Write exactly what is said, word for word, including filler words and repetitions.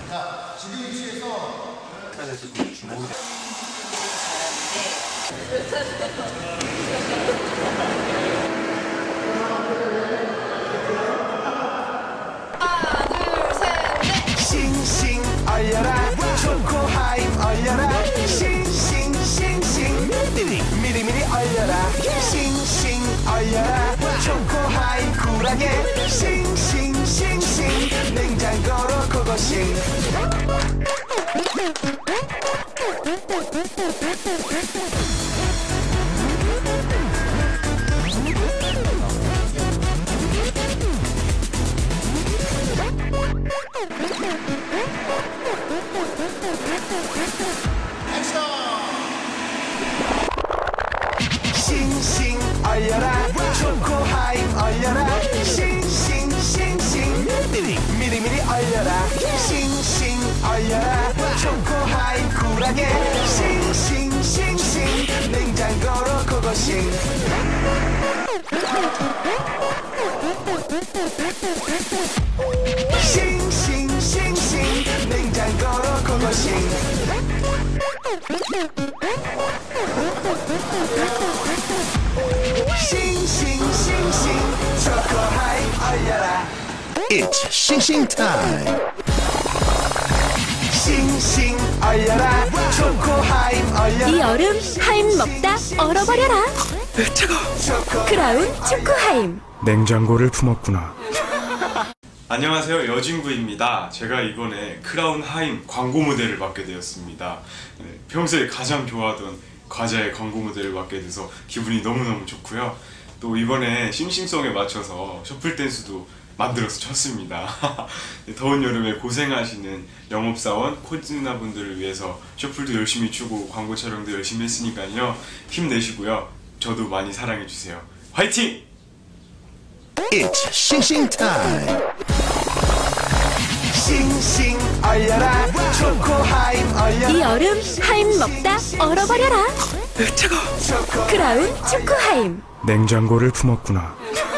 자, 지금 위치에서 주먹을 싱싱 얼려라 초코하임 얼려라 싱싱싱싱 미리미리 얼려라 싱싱 얼려라 초코하임 쿨하게 싱싱싱싱 냉장고로 고고싱 싱싱 얼려라 초코하임 얼려라 싱싱싱싱 미리미리 얼려라 싱싱 얼려라 초코하임 쿨하게 싱싱싱싱 냉장고로 고고싱 싱싱싱싱 냉장고로 고고싱 싱싱싱싱 초코하임 얼려라 It's 싱싱 타임. 싱싱 얼려라 초코하임 얼려라 이 여름 하임 먹다 얼어버려라. 초코 크라운 초코하임. 냉장고를 품었구나. 안녕하세요, 여진구입니다. 제가 이번에 크라운 하임 광고 모델을 맡게 되었습니다. 네, 평소에 가장 좋아하던 과자의 광고 모델을 맡게 돼서 기분이 너무너무 좋고요. 또 이번에 싱싱송에 맞춰서 셔플 댄스도 만들어서 췄습니다. 더운 여름에 고생하시는 영업사원, 코디나분들을 위해서 셔플도 열심히 추고 광고 촬영도 열심히 했으니까요. 힘내시고요. 저도 많이 사랑해주세요. 화이팅! It's 싱싱 타임. 싱싱 얼려라 초코하임 얼려라 이 여름 하임 먹다 얼어버려라. 초코 크라운 초코하임. 냉장고를 품었구나.